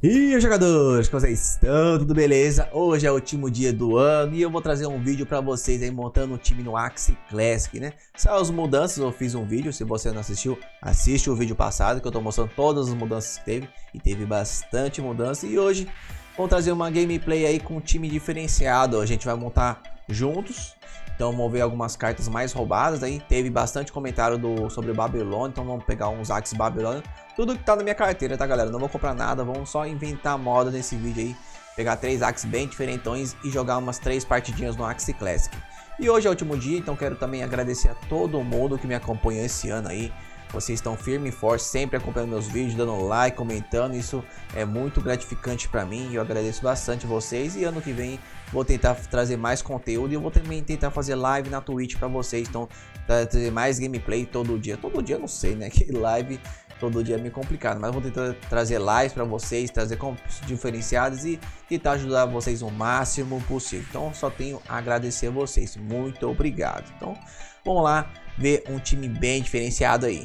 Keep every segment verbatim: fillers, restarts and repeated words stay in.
E aí, jogadores, como vocês estão? Tudo beleza? Hoje é o último dia do ano e eu vou trazer um vídeo pra vocês aí montando um time no Axie Classic, né? São as mudanças, eu fiz um vídeo, se você não assistiu, assiste o vídeo passado que eu tô mostrando todas as mudanças que teve. E teve bastante mudança e hoje vamos trazer uma gameplay aí com um time diferenciado. A gente vai montar juntos, então vamos ver algumas cartas mais roubadas aí. Teve bastante comentário do, sobre o Babilônia, então vamos pegar uns Axie Babilônia. Tudo que tá na minha carteira, tá, galera? Não vou comprar nada, vamos só inventar moda nesse vídeo aí. Pegar três Axie bem diferentões e jogar umas três partidinhas no Axie Classic. E hoje é o último dia, então quero também agradecer a todo mundo que me acompanhou esse ano aí. Vocês estão firme e forte, sempre acompanhando meus vídeos, dando like, comentando. Isso é muito gratificante pra mim e eu agradeço bastante vocês. E ano que vem vou tentar trazer mais conteúdo e eu vou também tentar fazer live na Twitch pra vocês. Então, trazer mais gameplay todo dia. Todo dia eu não sei, né? Que live todo dia é meio complicado, mas vou tentar trazer lives pra vocês, trazer compras diferenciadas e tentar ajudar vocês o máximo possível. Então, só tenho a agradecer a vocês. Muito obrigado. Então, vamos lá ver um time bem diferenciado aí.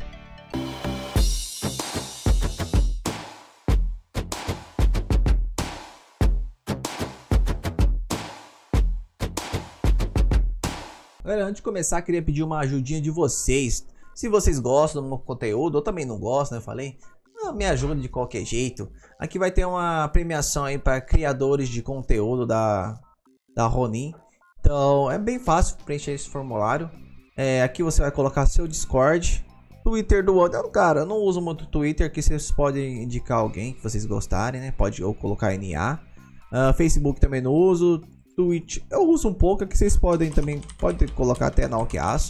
Galera, antes de começar, queria pedir uma ajudinha de vocês. Se vocês gostam do meu conteúdo, ou também não gostam, né? Eu falei, não, me ajuda de qualquer jeito. Aqui vai ter uma premiação aí para criadores de conteúdo da, da Ronin. Então, é bem fácil preencher esse formulário. É, aqui você vai colocar seu Discord, Twitter do outro. Cara, eu não uso muito Twitter, aqui vocês podem indicar alguém que vocês gostarem, né? Pode ou colocar N A. Uh, Facebook também não uso. Twitch eu uso um pouco, aqui vocês podem também, pode colocar até Naokiaço.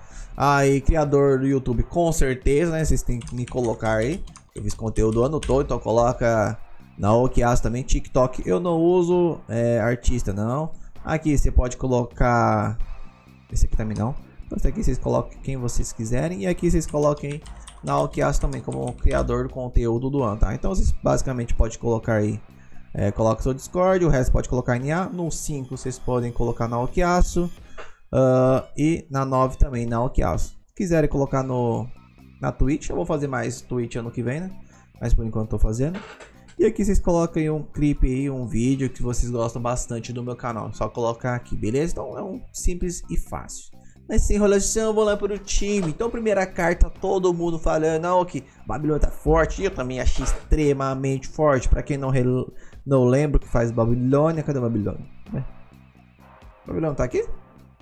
Aí, criador do YouTube, com certeza, né? Vocês têm que me colocar aí. Eu fiz conteúdo o ano todo, então coloca Naokiaço também. TikTok eu não uso, é, artista não. Aqui você pode colocar, esse aqui também não. Então esse aqui vocês colocam quem vocês quiserem. E aqui vocês coloquem Naokiaço também como criador do conteúdo do ano, tá? Então vocês basicamente podem colocar aí. É, coloca seu Discord, o resto pode colocar N A. No cinco vocês podem colocar Naokiaço. Uh, e na nove também Naokiaço. Se quiserem colocar no, na Twitch, eu vou fazer mais Twitch ano que vem, né? Mas por enquanto tô fazendo. E aqui vocês colocam aí um clipe aí, um vídeo que vocês gostam bastante do meu canal. Só colocar aqui, beleza? Então é um simples e fácil. Mas sem enrolação, vou lá para o time. Então, primeira carta, todo mundo falando, não, que Babilônia tá forte. Eu também achei extremamente forte. Para quem não, não lembra o que faz Babilônia, cadê Babilônia? É. Babilônia tá aqui?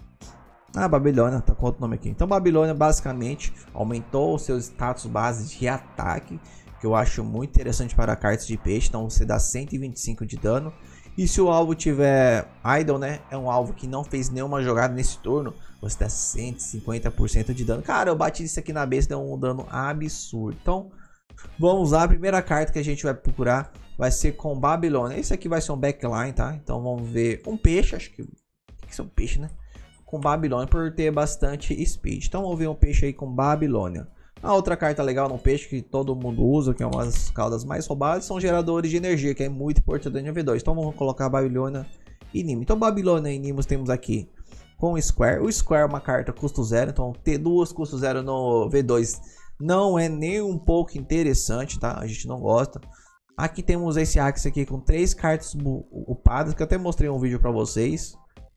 Ah, Babilônia, tá com outro nome aqui. Então, Babilônia basicamente aumentou os seus status base de ataque, que eu acho muito interessante para cartas de peixe. Então, você dá cento e vinte e cinco de dano. E se o alvo tiver idle, né? É um alvo que não fez nenhuma jogada nesse turno, você dá cento e cinquenta por cento de dano. Cara, eu bati isso aqui na besta, deu um dano absurdo. Então, vamos lá. A primeira carta que a gente vai procurar vai ser com Babilônia. Esse aqui vai ser um backline, tá? Então, vamos ver um peixe. Acho que tem que ser um peixe, né? Com Babilônia, por ter bastante speed. Então, vamos ver um peixe aí com Babilônia. A outra carta legal no peixe que todo mundo usa, que é uma das caudas mais roubadas, são geradores de energia, que é muito importante no V dois. Então vamos colocar Babilônia e Nimo. Então Babilônia e Nimos temos aqui com o Square. O Square é uma carta custo zero, então ter duas custo zero no V dois não é nem um pouco interessante, tá? A gente não gosta. Aqui temos esse Axie aqui com três cartas upadas, que eu até mostrei um vídeo para vocês.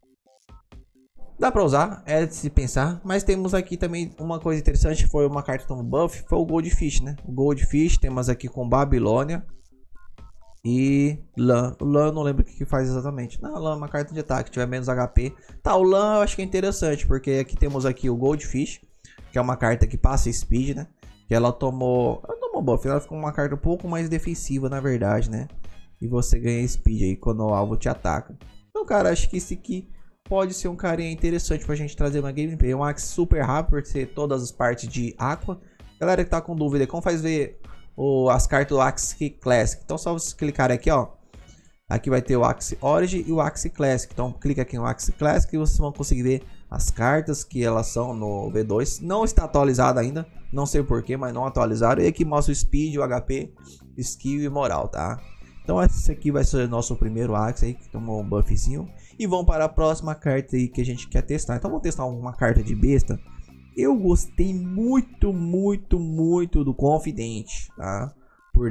Dá pra usar, é de se pensar, mas temos aqui também uma coisa interessante, foi uma carta como buff, foi o Goldfish, né? O Goldfish temos aqui com Babilônia e Lan. O Lan eu não lembro o que, que faz exatamente. Não, Lan é uma carta de ataque, tiver menos H P. Tá, o Lan eu acho que é interessante, porque aqui temos aqui o Goldfish, que é uma carta que passa speed, né? Que ela tomou, ela tomou buff, ela ficou uma carta um pouco mais defensiva, na verdade, né? E você ganha speed aí quando o alvo te ataca. Então, cara, acho que esse aqui pode ser um carinha interessante pra gente trazer uma gameplay. É um Axie super rápido por ser todas as partes de Aqua. Galera que tá com dúvida, como faz ver o, as cartas do Axie Classic? Então só vocês clicarem aqui, ó. Aqui vai ter o Axie Origin e o Axie Classic. Então clica aqui no Axie Classic e vocês vão conseguir ver as cartas que elas são no V dois. Não está atualizada ainda, não sei porquê, mas não atualizaram. E aqui mostra o Speed, o H P, Skill e Moral, tá? Então esse aqui vai ser o nosso primeiro Axie aí, que tomou um buffzinho. E vamos para a próxima carta aí que a gente quer testar. Então vamos testar uma carta de besta. Eu gostei muito, muito, muito do Confidente, tá? Por, de,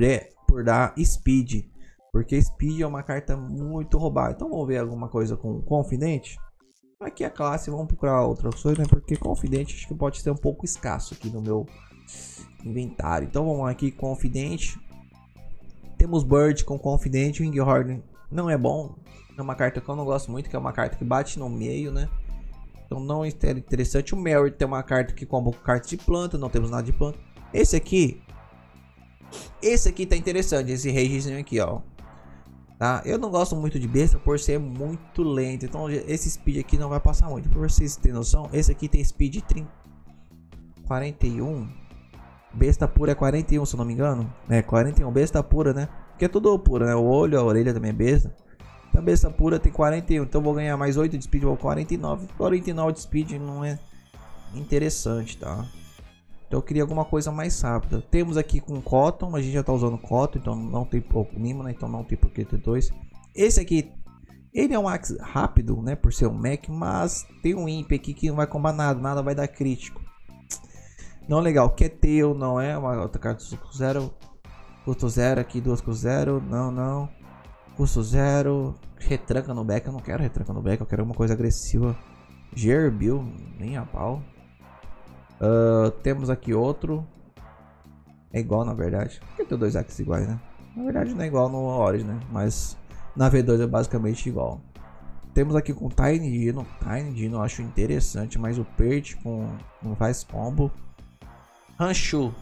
por dar Speed. Porque Speed é uma carta muito roubada. Então vamos ver alguma coisa com Confidente. Aqui a classe, vamos procurar outras coisas, né? Porque Confidente acho que pode ser um pouco escasso aqui no meu inventário. Então vamos aqui, Confidente. Temos Bird com Confidente. Winghorn não é bom. É uma carta que eu não gosto muito, que é uma carta que bate no meio, né? Então não é interessante. O Mary tem uma carta que combo com carta de planta. Não temos nada de planta. Esse aqui. Esse aqui tá interessante. Esse ragezinho aqui, ó. Tá? Eu não gosto muito de besta por ser muito lento. Então esse speed aqui não vai passar muito. Pra vocês terem noção, esse aqui tem speed trinta, quarenta e um. Besta pura é quarenta e um, se eu não me engano. É, quarenta e um. Besta pura, né? Porque é tudo pura, né? O olho, a orelha também é besta. Então besta pura tem quarenta e um. Então eu vou ganhar mais oito de speed, vou quarenta e nove. quarenta e nove de speed não é interessante, tá? Então eu queria alguma coisa mais rápida. Temos aqui com Cotton, a gente já tá usando Cotton, então não tem pouco mínimo, né? Então não tem por que ter dois. Esse aqui, ele é um axe rápido, né? Por ser um mech, mas tem um imp aqui que não vai combar nada, nada vai dar crítico. Não legal, Keteu não é uma outra carta custo zero. Custo zero aqui, duas custo zero, não, não. Custo zero, retranca no back, eu não quero retranca no back, eu quero uma coisa agressiva. Gerbil, nem a pau. Uh, temos aqui outro. É igual na verdade. Porque tem dois axes iguais, né? Na verdade não é igual no Origin, né? Mas na V dois é basicamente igual. Temos aqui com Tiny Dino. Tiny Dino eu acho interessante. Mas o Perch com não faz combo. Ranchu.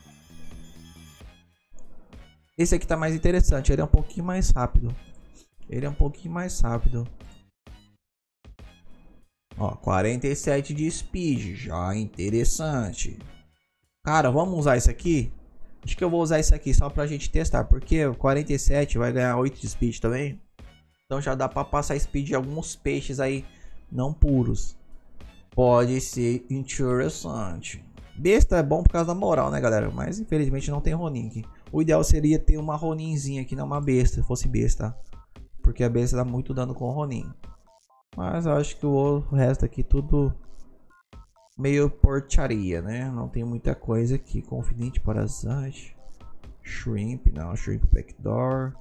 Esse aqui tá mais interessante. Ele é um pouquinho mais rápido. Ele é um pouquinho mais rápido. Ó, quarenta e sete de speed, já interessante. Cara, vamos usar isso aqui? Acho que eu vou usar isso aqui só pra gente testar, porque quarenta e sete vai ganhar oito de speed também. Então já dá pra passar speed de alguns peixes aí não puros. Pode ser interessante. Besta é bom por causa da moral, né, galera? Mas infelizmente não tem Ronin aqui. O ideal seria ter uma Roninzinha aqui, não uma besta, se fosse besta. Porque a besta dá muito dano com o Ronin. Mas eu acho que o resto aqui tudo meio porcaria, né? Não tem muita coisa aqui. Confidente, Parasite, Shrimp, não, Shrimp Backdoor.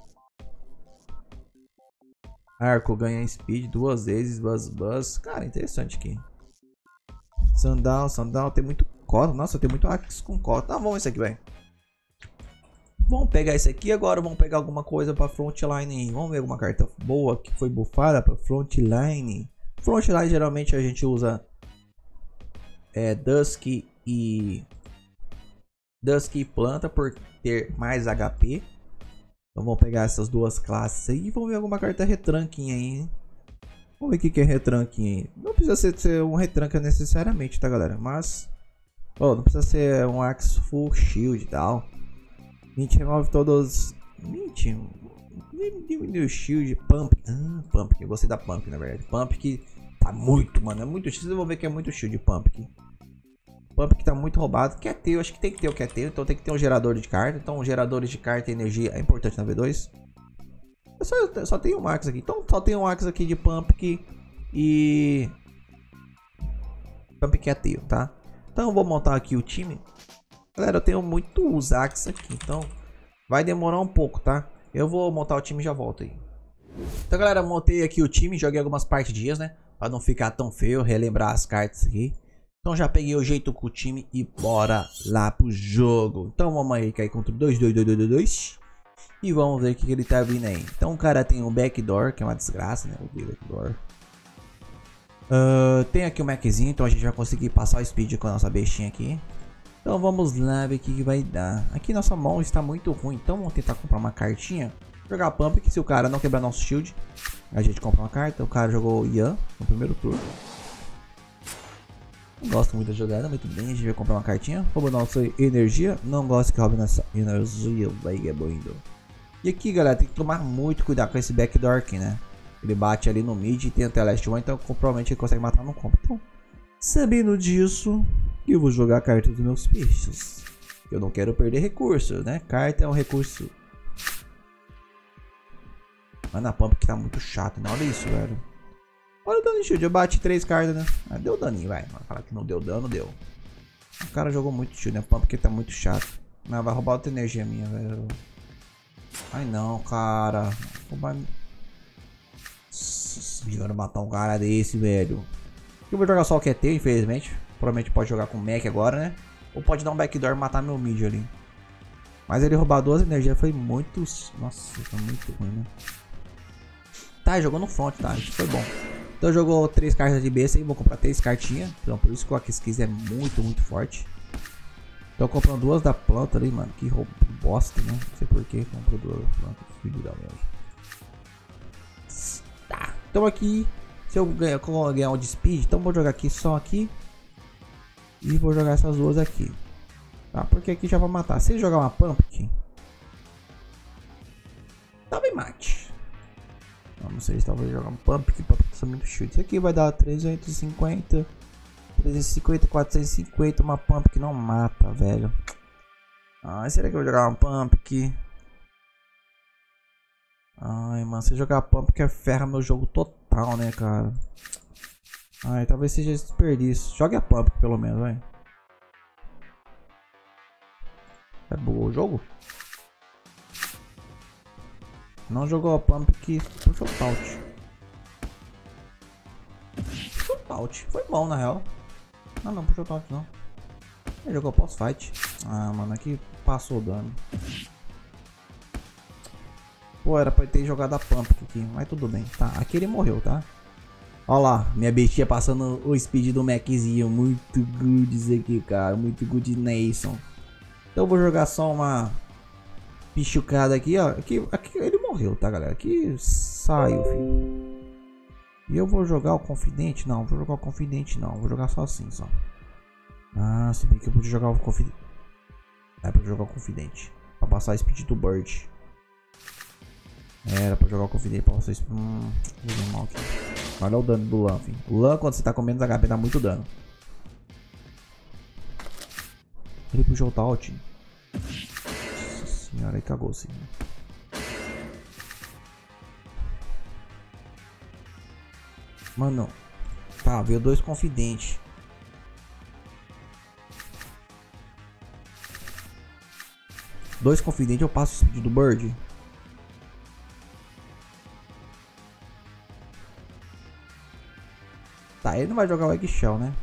Arco ganha speed duas vezes, Buzz Buzz. Cara, interessante aqui. Sandal, Sandal, tem muito cota. Nossa, tem muito axe com cota. Tá bom esse aqui, velho. Vamos pegar esse aqui agora, vamos pegar alguma coisa para Frontline. Vamos ver alguma carta boa que foi bufada para Frontline. Frontline geralmente a gente usa é, Dusk e Dusk e Planta por ter mais H P. Então vamos pegar essas duas classes aí e vamos ver alguma carta retranquinha aí, hein? Vamos ver o que, que é retranquinha aí. Não precisa ser, ser um retranca necessariamente, tá, galera? Mas oh, não precisa ser um Axe Full Shield e tal. A gente remove todos. vinte. Diminui o shield. Pump. Ah, Pump. Eu gostei da Pump, na verdade. Pump que tá muito, mano. É muito. Vocês vão ver que é muito shield Pump aqui. Pump que tá muito roubado. Quer ter, eu acho que tem que ter o quer ter. Então tem que ter um gerador de carta. Então, geradores de carta e energia é importante na V dois. Eu só, eu só tenho um Axe aqui. Então só tem um Axe aqui de Pump que, e. Pump que é teu, tá? Então eu vou montar aqui o time. Galera, eu tenho muitos axes aqui, então vai demorar um pouco, tá? Eu vou montar o time e já volto aí. Então, galera, montei aqui o time, joguei algumas partidinhas, né? Pra não ficar tão feio, relembrar as cartas aqui. Então já peguei o jeito com o time e bora lá pro jogo. Então vamos aí cair contra dois, dois, dois, dois, dois, dois. E vamos ver o que, que ele tá vindo aí. Então o cara tem um backdoor, que é uma desgraça, né? O backdoor. Uh, tem aqui o Maczinho, então a gente vai conseguir passar o speed com a nossa bestinha aqui. Então vamos lá ver o que, que vai dar. Aqui nossa mão está muito ruim, então vamos tentar comprar uma cartinha. Jogar Pump, que se o cara não quebrar nosso shield, a gente compra uma carta. O cara jogou Ian no primeiro turno. Não gosto muito da jogada, muito bem, a gente vai comprar uma cartinha. Rouba nossa energia, não gosto que roube nossa energia, vai indo. E aqui, galera, tem que tomar muito cuidado com esse backdoor aqui, né? Ele bate ali no mid e tem até last one, então provavelmente ele consegue matar no combo. Então, sabendo disso, eu vou jogar a carta dos meus peixes. Eu não quero perder recurso, né? Carta é um recurso. Mas na Pump que tá muito chato, né? Olha isso, velho. Olha o dano de shield, eu bati três cartas, né? Ah, deu daninho, vai. Vai falar que não deu dano, deu. O cara jogou muito shield, né? Pump que tá muito chato. Não, vai roubar outra energia minha, velho. Ai não, cara. Vai... Nossa, matar um cara desse, velho. Eu vou jogar só o Q T, infelizmente. Provavelmente pode jogar com o Mac agora, né? Ou pode dar um backdoor e matar meu mid ali. Mas ele roubar duas energias foi muito... Nossa, foi muito ruim, né? Tá, jogou no front, tá? Isso foi bom. Então jogou três cartas de besta e vou comprar três cartinhas. Então por isso que o Aquisquis é muito, muito forte. Tô comprando duas da planta ali, mano. Que roubo bosta, né? Não sei por que comprou duas da planta. Filho da merda. Tá. Então aqui, se eu ganhar, eu ganhar um de speed, então vou jogar aqui só aqui. E vou jogar essas duas aqui. Tá? Porque aqui já vai matar. Se jogar uma pumpkin, talvez mate. Não sei se talvez jogar um pumpkin, pumpkin são muito chute. Isso aqui vai dar trezentos e cinquenta. trezentos e cinquenta, quatrocentos e cinquenta, uma pump que não mata, velho. Ai, será que eu vou jogar uma pump aqui? Ai, mano, se eu jogar pump que ferra meu jogo total, né, cara? Ai, talvez seja desperdício. Jogue a pump pelo menos, vai. É bom o jogo? Não jogou a pump que puxou o out. Puxou o out. Foi bom, na real. Ah, não, puxou o out não. Ele jogou pós-fight. Ah, mano, aqui passou o dano. Pô, era pra ter jogado a pump aqui, mas tudo bem. Tá, aqui ele morreu, tá? Ó lá, minha bestia passando o speed do Maczinho. Muito good isso aqui, cara. Muito good Nason. Então eu vou jogar só uma pichucada aqui, ó. Aqui, aqui ele morreu, tá, galera? Aqui saiu, filho. E eu vou jogar o Confidente? Não, vou jogar o Confidente não. Vou jogar só assim, só. Ah, se bem que eu vou jogar o Confidente. É pra jogar o Confidente. Pra passar speed do Bird. Era pra jogar o Confidente pra passar speed. Hum, vou ver mal aqui. Olha o dano do Lan, filho. O Lan, quando você tá com menos H P, dá muito dano. Ele puxou o Taut. Nossa senhora, aí cagou sim. Mano, tá, veio dois Confidentes. Dois Confidentes, eu passo o speed do Bird. Tá, ele não vai jogar o Eggshell, né?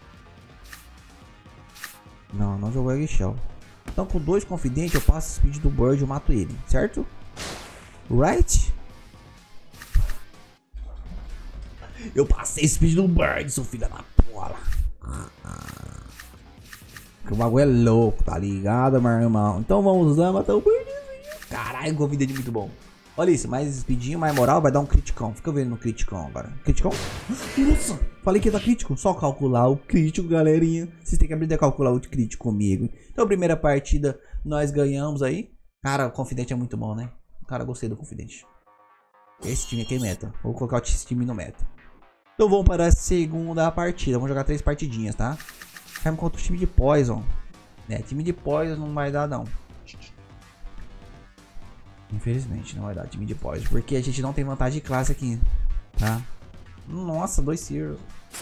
Não, não jogou Eggshell. Então com dois Confidentes eu passo o speed do Bird e eu mato ele, certo? Right? Eu passei o speed do Bird, seu filho da porra. Que o bagulho é louco, tá ligado, meu irmão? Então vamos usar, matar o Birdzinho. Caralho, o Confidente muito bom. Olha isso, mais speedinho, mais moral, vai dar um criticão. Fica vendo no criticão agora. Criticão? Nossa, falei que ia dar crítico. Só calcular o crítico, galerinha. Vocês têm que aprender a calcular o crítico comigo. Então, primeira partida, nós ganhamos aí. Cara, o Confidente é muito bom, né? Cara, gostei do Confidente. Esse time aqui é meta. Vou colocar esse time no meta. Então vamos para a segunda partida. Vamos jogar três partidinhas, tá? Vamos contra o time de Poison. É, time de Poison não vai dar, não. Infelizmente não vai dar time de Poison, porque a gente não tem vantagem de classe aqui, tá? Nossa, dois Sears.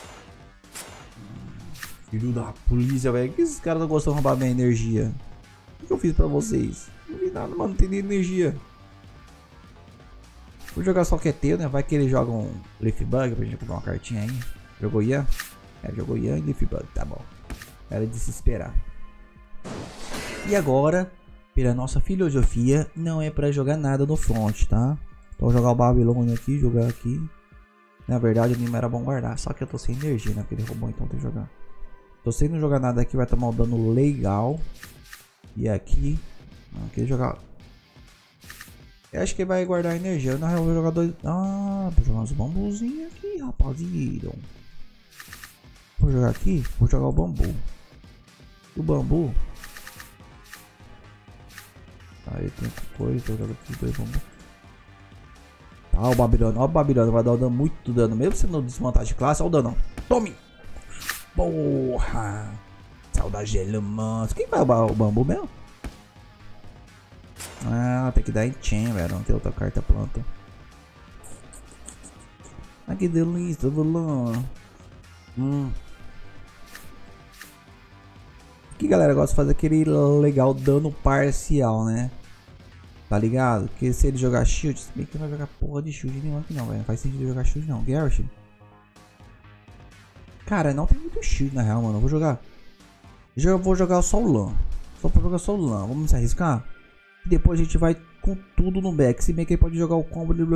Filho da polícia, velho. Que esses caras não gostam de roubar minha energia? O que eu fiz pra vocês? Não vi nada, mano. Não tem nem energia. Vou jogar só Q T, né? Vai que ele joga um Leaf Bug pra gente comprar uma cartinha aí. Jogou Ian? É, jogou Ian e Leaf Bug, tá bom. Era de se esperar. E agora, pela nossa filosofia, não é pra jogar nada no front, tá? Então jogar o Babilônia aqui, jogar aqui. Na verdade, o anime era bom guardar, só que eu tô sem energia, né? Porque ele roubou, então tem que jogar. Tô sem não jogar nada aqui, vai tomar um dano legal. E aqui, aqui jogar... Eu acho que ele vai guardar energia. Na real, eu vou jogar dois... Ah, vou jogar uns bambuzinhos aqui, rapaziada. Vou jogar aqui, vou jogar o bambu. O bambu... Aí tem coisa, tô jogando aqui dois bambus. Tá, o Babilônia, ó, o Babilônia vai dar dano, muito dano, mesmo sendo desvantagem de classe, ó o dano. Tome! Porra! Saudade gelo, mano. Quem vai roubar o bambu mesmo? Ah, tem que dar em chain, velho. Não tem outra carta planta. Ah, que delícia, vilão. Hum. Aqui, galera, gosta de fazer aquele legal dano parcial, né? Tá ligado? Porque se ele jogar shield, se bem que não vai jogar porra de shield nenhuma aqui não, velho. Não faz sentido jogar shield não. Garrett. Cara, não tem muito shield na real, mano. Eu vou jogar. Eu vou jogar só o LAN. Só pra jogar só o LAN. Vamos se arriscar? E depois a gente vai com tudo no back. Se bem que ele pode jogar o combo. Se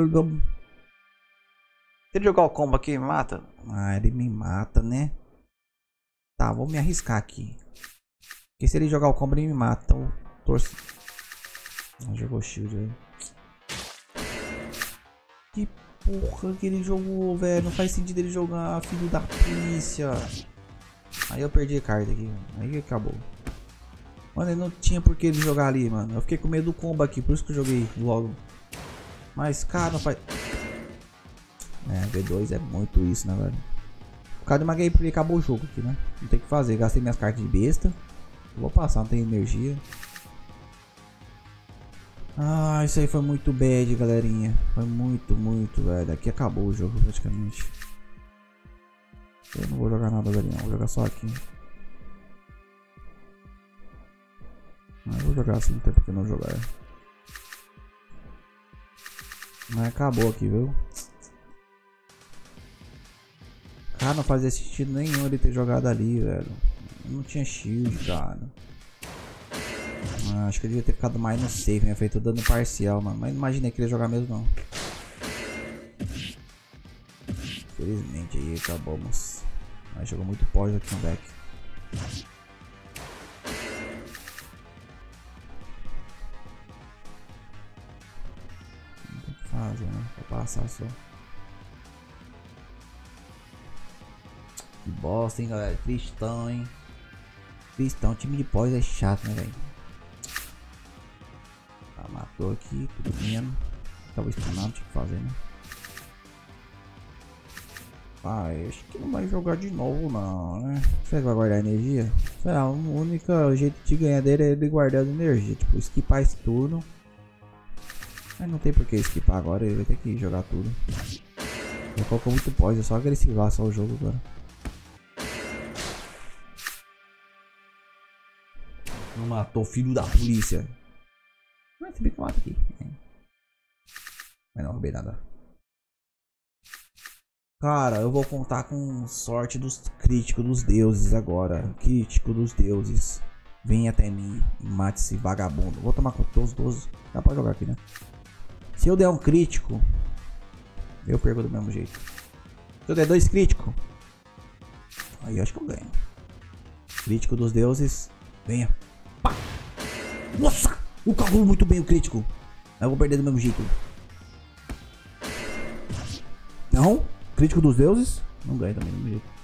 ele jogar o combo aqui, me mata? Ah, ele me mata, né? Tá, vou me arriscar aqui. Porque se ele jogar o combo, ele me mata. Então, torce. Não jogou shield, velho. Que porra que ele jogou, velho. Não faz sentido ele jogar, filho da polícia. Aí eu perdi a carta aqui. Aí acabou. Mano, ele não tinha por que ele jogar ali, mano. Eu fiquei com medo do combo aqui. Por isso que eu joguei logo. Mas, cara, não faz... É, V dois é muito isso, né, velho? Por causa de uma gameplay acabou o jogo aqui, né? Não tem o que fazer. Gastei minhas cartas de besta. Vou passar, não tem energia. Ah, isso aí foi muito bad, galerinha. Foi muito, muito, velho. Aqui acabou o jogo praticamente. Eu não vou jogar nada ali não, vou jogar só aqui. Mas eu vou jogar assim, não tem porque não jogar. Mas acabou aqui, viu? Cara, não fazia sentido nenhum ele ter jogado ali, velho. Não tinha shield, cara. Ah, acho que ele devia ter ficado mais no safe, né? Feito dano parcial, mano. Mas não imaginei que ele ia jogar mesmo, não. Infelizmente aí acabamos. Mas jogou muito pós aqui no back. Não tem o que fazer, né? Pra passar só. Que bosta, hein, galera. Tristão, hein. Tristão. Time de pós é chato, né, velho. Tá, matou aqui. Tudo bem. Tava stunado, tinha que fazer, né. Ah, acho que não vai jogar de novo não, né? Será que vai guardar energia? Será, o único jeito de ganhar dele é ele guardando energia. Tipo, skipar esse turno. Mas não tem por que skipar agora, ele vai ter que jogar tudo. Ele colocou muito pós, é só agressivar só o jogo agora. Não matou, filho da polícia. Mas se bem que mata aqui. Mas não roubei nada. Cara, eu vou contar com sorte dos críticos dos deuses agora. Crítico dos deuses. Vem até mim e mate esse vagabundo. Vou tomar conta dos doze. Dá pra jogar aqui, né? Se eu der um crítico, eu perco do mesmo jeito. Se eu der dois críticos, aí eu acho que eu ganho. Crítico dos deuses. Venha. Pá. Nossa! Eu calculo muito bem o crítico. Eu vou perder do mesmo jeito. Não. Crítico dos deuses? Não ganha também, do mesmo jeito.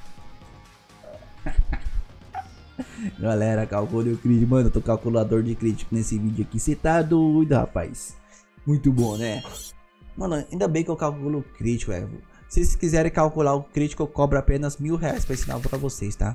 Galera, calcule o crítico. Mano, eu tô calculador de crítico nesse vídeo aqui. Você tá doido, rapaz. Muito bom, né? Mano, ainda bem que eu calculo o crítico, velho. Se vocês quiserem calcular o crítico, eu cobro apenas mil reais pra ensinar pra vocês, tá?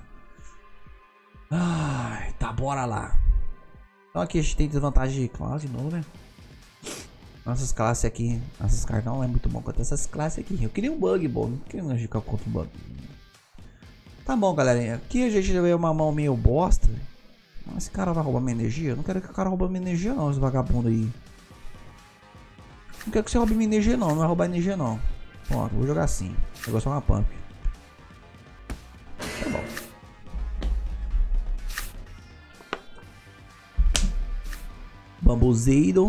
Ai, tá, bora lá. Então aqui a gente tem desvantagem de classe de novo, né? Nossas classes aqui, nossas cartas não é muito bom quanto essas classes aqui. Eu queria um bug bom, não queria jogar contra um bug. Tá bom, galerinha. Aqui a gente veio uma mão meio bosta. Esse cara vai roubar minha energia? Eu não quero que o cara roube minha energia não, esse vagabundo aí. Não quero que você roube minha energia não, não vai roubar energia não. Pronto, vou jogar assim. Eu gosto de uma pump. Tá bom. Bambuzeiro.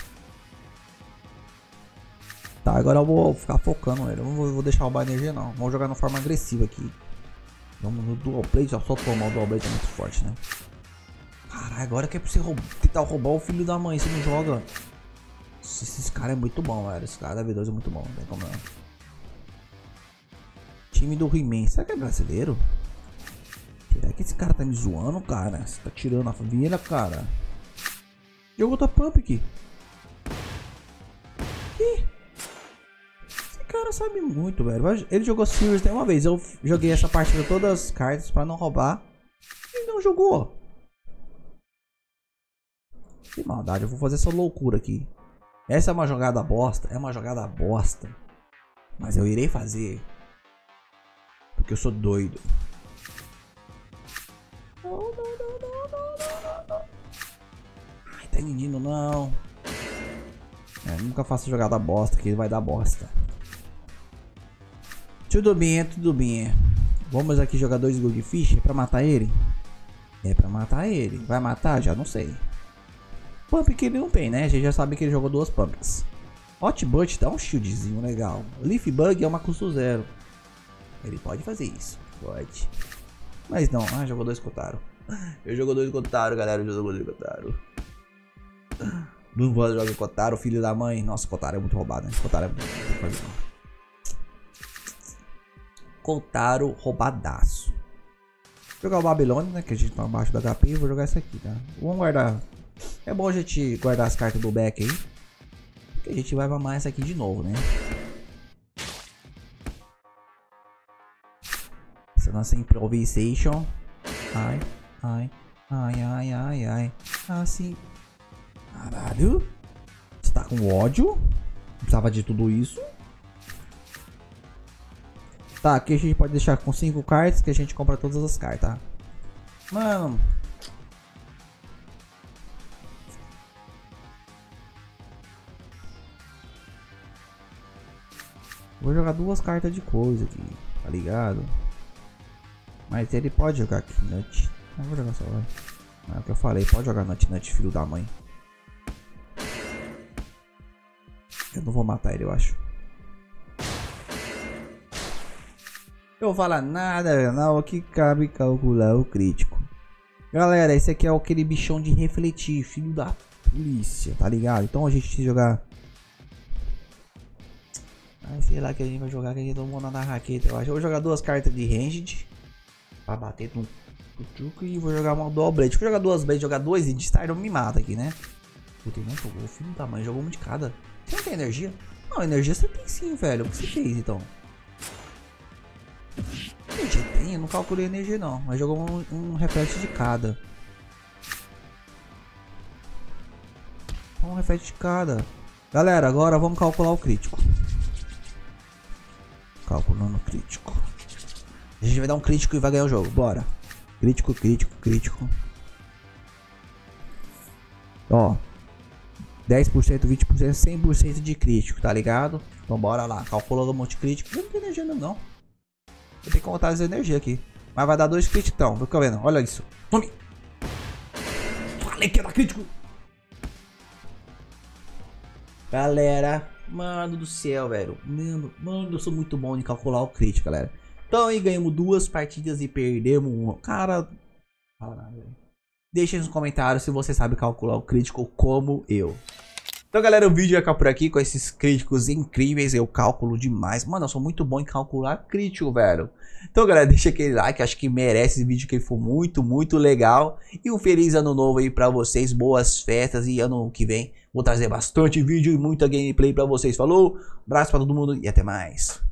Tá, agora eu vou ficar focando ele. Eu não vou, vou deixar roubar energia não. Vamos jogar de forma agressiva aqui. Vamos no dual blade, só tomar o dual blade é muito forte, né? Caralho, agora que é pra você roubar, tentar roubar o filho da mãe, você não joga. Esses caras é muito bom, velho. Esse cara da V dois é muito bom, não tem como não. Time do He-Man, será que é brasileiro? Será que esse cara tá me zoando, cara? Você tá tirando a família, cara. Jogou outra pump aqui. Ih. Esse cara sabe muito, velho. Ele jogou Silvers até uma vez. Eu joguei essa partida todas as cartas pra não roubar. Ele não jogou. Que maldade, eu vou fazer essa loucura aqui. Essa é uma jogada bosta. É uma jogada bosta. Mas eu irei fazer. Porque eu sou doido. Não, não, não, não, não, não, não. Ai, tá menino não. É, nunca faça jogada bosta, que ele vai dar bosta. Tudo bem, tudo bem. Vamos aqui jogar dois Goldfish pra matar ele? É pra matar ele. Vai matar? Já não sei. Pump que ele não tem, né? A gente já sabe que ele jogou duas pumps. Hot Butt dá um shieldzinho legal. Leaf Bug é uma custo zero. Ele pode fazer isso. Pode. Mas não. Ah, jogou dois Kotaro. Eu jogo dois Kotaro, galera. Eu jogo dois Kotaro. Não vou jogar Kotaro, filho da mãe. Nossa, Kotaro é muito roubado, né? Kotaro é muito... Kotaro roubadaço. Vou jogar o Babilônia, né? Que a gente tá abaixo do H P. Vou jogar essa aqui, tá? Vamos guardar. É bom a gente guardar as cartas do back aí. Porque a gente vai mamar essa aqui de novo, né? Essa nossa improvisation. Ai, ai, ai, ai, ai, ai. Assim. Caralho. Você tá com ódio? Não precisava de tudo isso. Tá, aqui a gente pode deixar com cinco cartas que a gente compra todas as cartas, tá? Mano. Vou jogar duas cartas de coisa aqui, tá ligado? Mas ele pode jogar aqui, Nut. Não vou jogar só, vai. É o que eu falei, pode jogar Nut, Nut, filho da mãe. Eu não vou matar ele, eu acho. Eu falo nada, não, que cabe calcular o crítico. Galera, esse aqui é aquele bichão de refletir, filho da polícia, tá ligado? Então a gente tem que jogar... Ai, sei lá que a gente vai jogar, que a gente não vai na raqueta, eu acho. Eu vou jogar duas cartas de ranged pra bater no truco e vou jogar uma dual blade. Vou jogar duas blades, jogar dois de star, não me mata aqui, né? Puta, ele não jogou, filho da mãe, jogou um de cada. Você não tem energia? Não, energia você tem sim, velho. O que você fez então? Energia tem, eu não calculei energia não, mas jogou um, um reflete de cada. Um reflete de cada. Galera, agora vamos calcular o crítico. Calculando o crítico. A gente vai dar um crítico e vai ganhar o jogo, bora. Crítico, crítico, crítico. Ó. dez por cento, vinte por cento, cem por cento de crítico, tá ligado? Então bora lá, calculando o monte crítico. Não tem energia não. Eu tenho que contar as energias aqui. Mas vai dar dois críticos então, fica vendo, olha isso. Tome! Falei que era crítico! Galera, mano do céu, velho. Mano, mano, eu sou muito bom em calcular o crítico, galera. Então aí ganhamos duas partidas e perdemos uma. Cara, fala nada, velho. Deixem nos comentários se você sabe calcular o crítico como eu. Então galera, o vídeo vai ficar por aqui com esses críticos incríveis. Eu calculo demais. Mano, eu sou muito bom em calcular crítico, velho. Então galera, deixa aquele like. Acho que merece esse vídeo, que foi muito, muito legal. E um feliz ano novo aí pra vocês. Boas festas. E ano que vem vou trazer bastante vídeo e muita gameplay pra vocês. Falou, abraço pra todo mundo e até mais.